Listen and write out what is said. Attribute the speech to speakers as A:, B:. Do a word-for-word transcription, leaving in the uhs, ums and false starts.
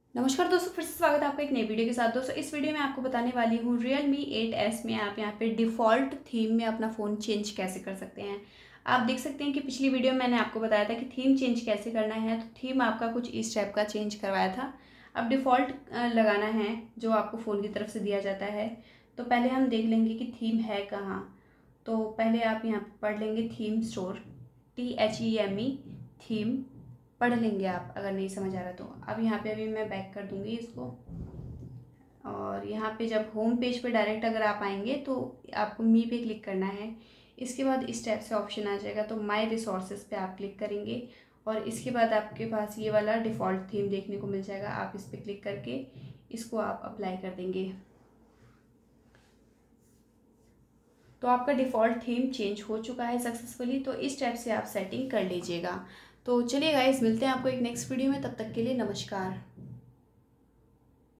A: नमस्कार दोस्तों, फिर से स्वागत है आपका एक नई वीडियो के साथ। दोस्तों इस वीडियो में आपको बताने वाली हूँ Realme एट एस में आप यहाँ पे डिफ़ॉल्ट थीम में अपना फ़ोन चेंज कैसे कर सकते हैं। आप देख सकते हैं कि पिछली वीडियो में मैंने आपको बताया था कि थीम चेंज कैसे करना है। तो थीम आपका कुछ इस टाइप का चेंज करवाया था। अब डिफ़ॉल्ट लगाना है जो आपको फ़ोन की तरफ से दिया जाता है। तो पहले हम देख लेंगे कि थीम है कहाँ। तो पहले आप यहाँ पर पढ़ लेंगे theme store, T H E M E theme पढ़ लेंगे आप, अगर नहीं समझ आ रहा तो। अब यहाँ पे अभी मैं बैक कर दूँगी इसको, और यहाँ पे जब होम पेज पे डायरेक्ट अगर आप आएंगे तो आपको मी पे क्लिक करना है। इसके बाद इस टाइप से ऑप्शन आ जाएगा, तो माय रिसोर्सेज पे आप क्लिक करेंगे और इसके बाद आपके पास ये वाला डिफ़ॉल्ट थीम देखने को मिल जाएगा। आप इस पर क्लिक करके इसको आप अप्लाई कर देंगे तो आपका डिफ़ॉल्ट थीम चेंज हो चुका है सक्सेसफुली। तो इस टाइप से आप सेटिंग कर लीजिएगा। तो चलिए गाइस, मिलते हैं आपको एक नेक्स्ट वीडियो में। तब तक के लिए नमस्कार।